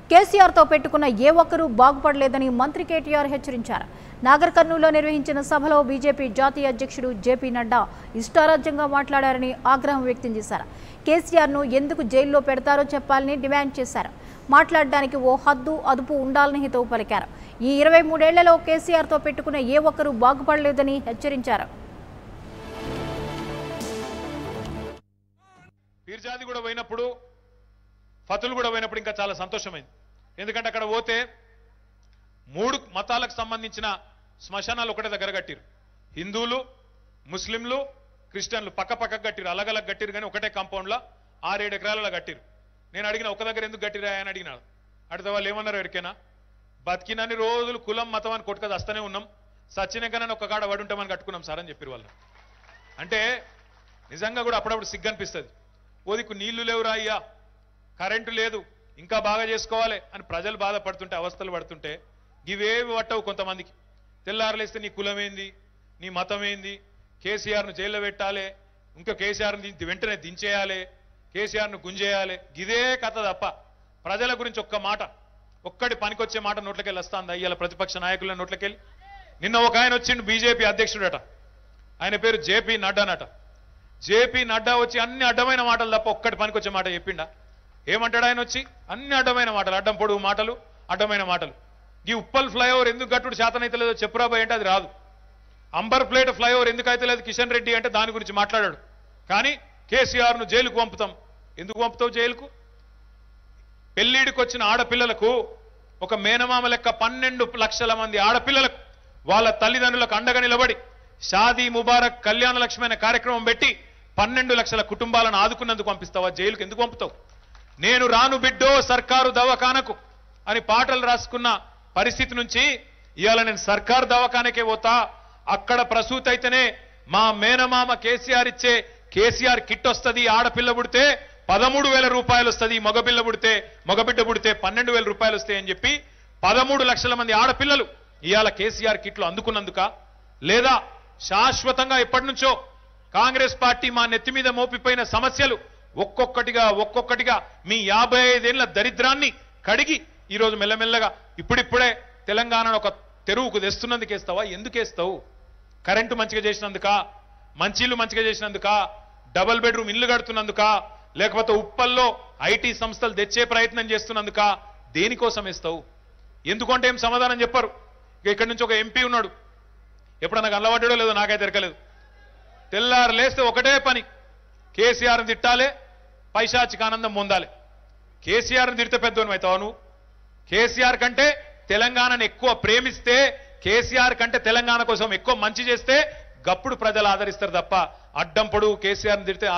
కేసీఆర్తో పెట్టుకున్న ఏ ఒక్కరూ బాగుపడలేదని మంత్రి కేటీఆర్ హెచ్చరించారు. నాగర్ కర్నూలులో నిర్వహించిన సభలో బీజేపీ జాతీయ అధ్యక్షుడు జేపీ నడ్డా ఇష్టారాజ్యంగా మాట్లాడారని ఆగ్రహం వ్యక్తం చేశారు. కేసీఆర్ను ఎందుకు జైల్లో పెడతారో చెప్పాలని డిమాండ్ చేశారు. మాట్లాడడానికి ఓ హద్దు అదుపు ఉండాలని హితవు పలికారు. ఈ 23 ఏళ్లలో కేసీఆర్తో పెట్టుకున్న ఏ ఒక్కరూ బాగుపడలేదని హెచ్చరించారు. పీర్జాది కూడా పోయినప్పుడు ఫతులు కూడా పోయినప్పుడు ఇంకా చాలా సంతోషమైంది. ఎందుకంటే అక్కడ పోతే 3 మతాలకు సంబంధించిన శ్మశానాలు ఒకటే దగ్గర కట్టిరు. హిందువులు, ముస్లింలు, క్రిస్టియన్లు పక్క పక్కకు కట్టిరు, అలగలగ్ కట్టిరు, కానీ ఒకటే కాంపౌండ్లో 6-7 ఎకరాలలో కట్టిరు. నేను అడిగిన ఒక దగ్గర ఎందుకు కట్టిరా అని అడిగినాడు. అడిగితే వాళ్ళు ఏమన్నారు, ఎడికైనా బతికినన్ని రోజులు కులం మతం అని కొట్టుకది వస్తూనే ఉన్నాం, సచ్చినాకనని ఒక కాడ పడి ఉంటామని కట్టుకున్నాం సార్ అని చెప్పారు వాళ్ళు. అంటే నిజంగా కూడా అప్పుడప్పుడు సిగ్గు అనిపిస్తుంది. ఓదికు నీళ్లు లేవురా అయ్యా, కరెంటు లేదు, ఇంకా బాగా చేసుకోవాలి అని ప్రజలు బాధపడుతుంటే, అవస్థలు పడుతుంటే ఇవేవి పట్టవు కొంతమందికి. తెల్లారలేస్తే నీ కులం ఏంది, నీ మతం ఏంది, కేసీఆర్ను జైల్లో పెట్టాలి, ఇంకా కేసీఆర్ను వెంటనే దించేయాలి, కేసీఆర్ను గుంజేయాలి, ఇదే కథ తప్ప ప్రజల గురించి ఒక్క మాట, ఒక్కటి పనికొచ్చే మాట నోట్లకెళ్ళి వస్తుంది అయ్యాల ప్రతిపక్ష నాయకుల నోట్లకెళ్ళి. నిన్న ఒక ఆయన వచ్చిండు, బీజేపీ అధ్యక్షుడట, ఆయన పేరు జేపీ నడ్డానట. జేపీ నడ్డా వచ్చి అన్ని అడ్డమైన మాటలు తప్ప ఒక్కటి పనికొచ్చే మాట చెప్పిండా? ఏమంటాడు ఆయన వచ్చి? అన్ని అడ్డమైన మాటలు, అడ్డం పొడుగు మాటలు, అడ్డమైన మాటలు. ఈ ఉప్పల్ ఫ్లైఓవర్ ఎందుకు గట్టుడు శాతనైతే లేదో చెప్పురాబాయ్ అంటే అది రాదు. అంబర్ ప్లేట్ ఫ్లైఓవర్ ఎందుకు అయితే లేదు కిషన్ రెడ్డి అంటే దాని గురించి మాట్లాడాడు. కానీ కేసీఆర్ను జైలుకు పంపుతాం. ఎందుకు పంపుతావు జైలుకు? పెళ్లిడికి వచ్చిన ఆడపిల్లలకు ఒక మేనమామ లెక్క 12 లక్షల మంది ఆడపిల్లలకు వాళ్ళ తల్లిదండ్రులకు అండగా నిలబడి షాదీ ముబారక్ కళ్యాణ లక్ష్మి అనే కార్యక్రమం పెట్టి 12 లక్షల కుటుంబాలను ఆదుకున్నందుకు పంపిస్తావా జైలుకు? ఎందుకు పంపుతావు? నేను రాను బిడ్డో సర్కారు దవాఖానకు అని పాటలు రాసుకున్న పరిస్థితి నుంచి ఇవాళ నేను సర్కారు దవాఖానకే పోతా, అక్కడ ప్రసూతి అయితేనే మా మేనమామ కేసీఆర్ ఇచ్చే కేసీఆర్ కిట్ వస్తుంది, ఆడపిల్ల పుడితే 13,000 రూపాయలు వస్తుంది, మగబిడ్డ పుడితే 12,000 రూపాయలు వస్తాయి అని చెప్పి 13 లక్షల మంది ఆడపిల్లలు ఇవాళ కేసీఆర్ కిట్లు అందుకున్నందుక, లేదా శాశ్వతంగా ఎప్పటి నుంచో కాంగ్రెస్ పార్టీ మా నెత్తి మీద మోపిపోయిన సమస్యలు ఒక్కొక్కటిగా మీ 55 ఏళ్ల దరిద్రాన్ని కడిగి ఈరోజు మెల్లమెల్లగా ఇప్పుడిప్పుడే తెలంగాణను ఒక తెరువుకు తెస్తున్నందుకేస్తావా? ఎందుకేస్తావు? కరెంటు మంచిగా చేసినందుక, మంచిళ్ళు మంచిగా చేసినందుక, డబుల్ బెడ్రూమ్ ఇల్లు కడుతున్నందుక, లేకపోతే ఉప్పల్లో ఐటీ సంస్థలు తెచ్చే ప్రయత్నం చేస్తున్నందుక, దేనికోసం వేస్తావు? ఎందుకంటే ఏం సమాధానం చెప్పరు. ఇక్కడి నుంచి ఒక ఎంపీ ఉన్నాడు, ఎప్పుడన్నా కనబడ్డాడో లేదో నాకైతే ఎరకలేదు. తెల్లారు లేస్తే ఒకటే పని, కేసీఆర్ని తిట్టాలి, పైశాచిక ఆనందం పొందాలి. కేసీఆర్ని తిడితే పెద్దోని అవుతావు నువ్వు? కేసీఆర్ కంటే తెలంగాణను ఎక్కువ ప్రేమిస్తే, కేసీఆర్ కంటే తెలంగాణ కోసం ఎక్కువ మంచి చేస్తే గప్పుడు ప్రజలు ఆదరిస్తారు తప్ప అడ్డం పొడుగు కేసీఆర్ని తిడితే